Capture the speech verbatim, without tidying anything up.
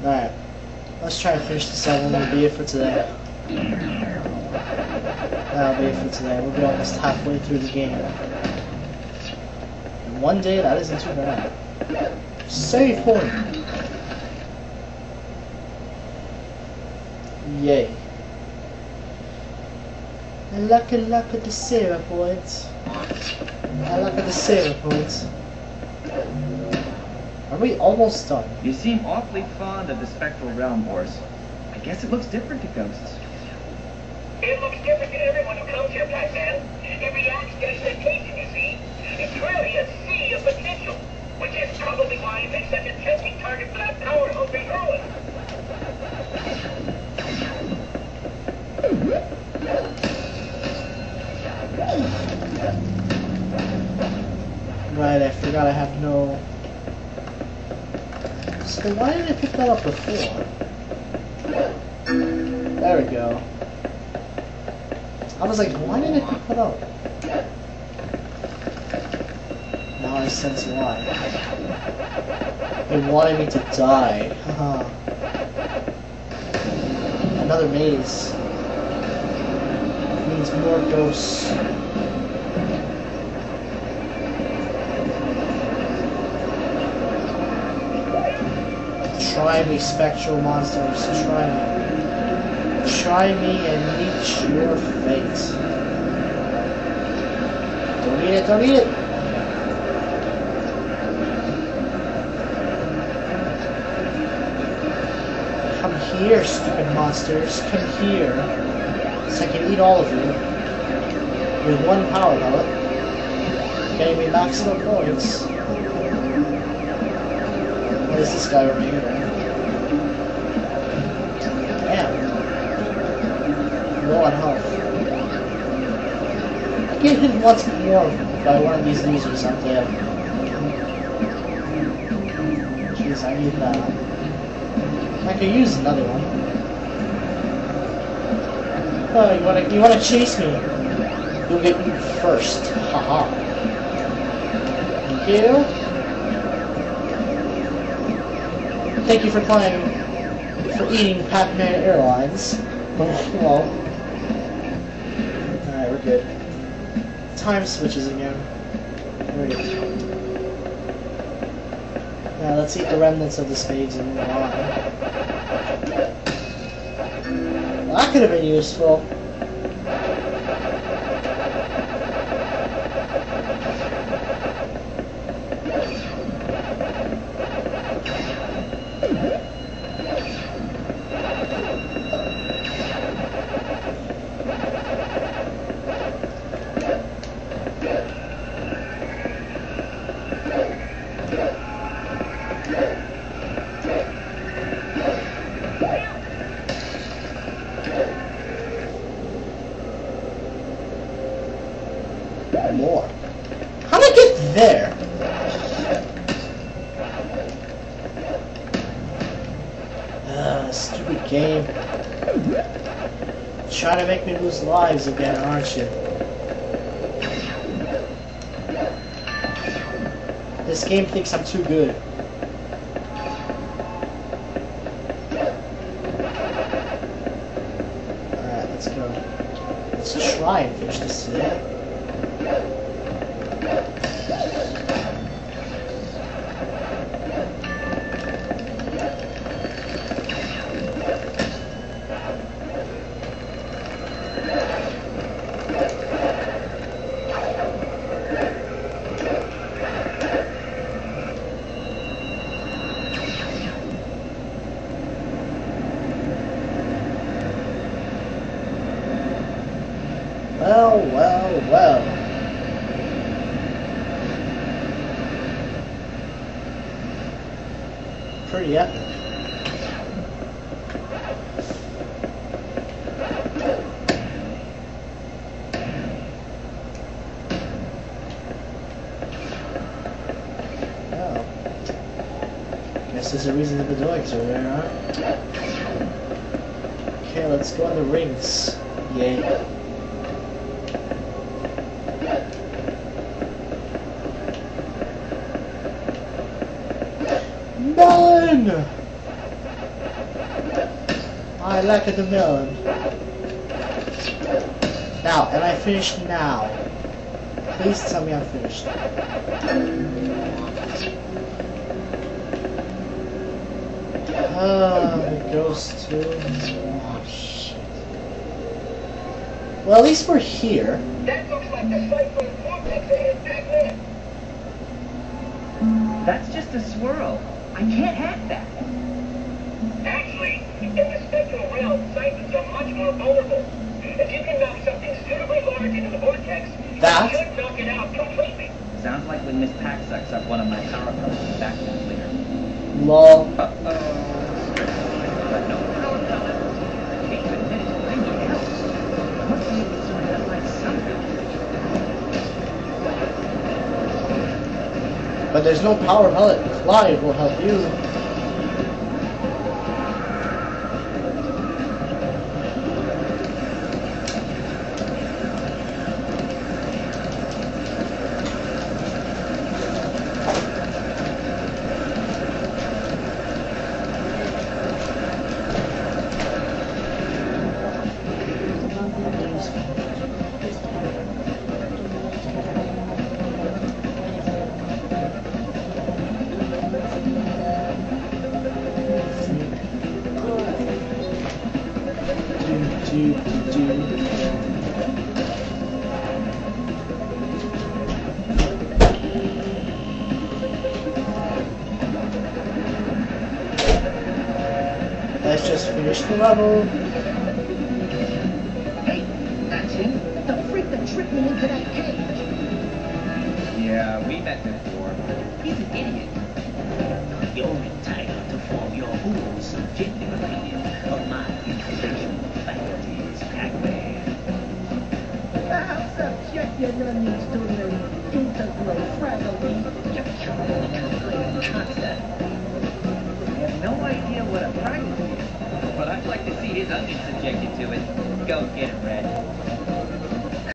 Alright. Let's try to finish this level and that'll be it for today. That'll be it for today. We'll be almost halfway through the game. And one day, that isn't too bad. Save point! Yay. I like it, like it, the save points. I like it, the save points. Are we almost done? You seem awfully fond of the spectral realm, Horse. I guess it looks different to ghosts. It looks different to everyone who comes here, Pac-Man. It reacts to expectation, you see. It's really a sea of potential, which is probably why it makes such a tempting target for that power hungry Erlen. Right, I forgot I have no... So why didn't I pick that up before? There we go. I was like, why didn't I pick that up? Now I sense why. They wanted me to die. Haha. Another maze. Means more ghosts. Try me, spectral monsters. Try me. Try me and meet your fate. Don't eat it, don't eat it! Come here, stupid monsters. Come here. So I can eat all of you. With one power pellet. Getting me maximum points. What is this guy over here? Damn. Low on health. I get hit once more by one of these losers, I'm dead. Jeez, I need that. I could use another one. Oh, you wanna you wanna chase me? You'll get me first. Haha. Thank you. Thank you for playing, for eating Pac-Man Airlines. Well, alright, we're good. Time switches again. There we go. Now let's eat the remnants of the spades and move on. Well, that could have been useful. More. How did I get there? Ah, stupid game. Trying to make me lose lives again, aren't you? This game thinks I'm too good. Alright, let's go. Let's try and finish this today. Well, well, well. Pretty epic. Oh. Guess there's a reason to be doing so there, huh? Okay, let's go on the rings. Yay. Done! I like the melon. Now, am I finished now? Please tell me I'm finished. Ah, it goes to... Oh, shit. Well, at least we're here. That looks like the cyclone vortex ahead back there. That's just a swirl. I can't hack that. Actually, in the spectral realm, cyclones are much more vulnerable. If you can knock something suitably large into the vortex, That? you should knock it out completely. Sounds like when Miss Pack sucks up one of my power pellets back to clear. Lol. Uh-oh. But no power pellet. I hate to admit it, I need help. I must be able to sort that light somehow. But there's no power pellet. Clive will help you. Do, do. Let's just finish the level. Hey, that's him. The freak that tricked me into that cage. Yeah, we met before. He's an idiot. You're entitled to form your own subjective opinion of my intellectual faculties, Pac-Man. How subjective needs to learn integral fragility. You calculated concept. I have no idea what a fragment is, but I'd like to see his onion subjected to it. Go get it, Red.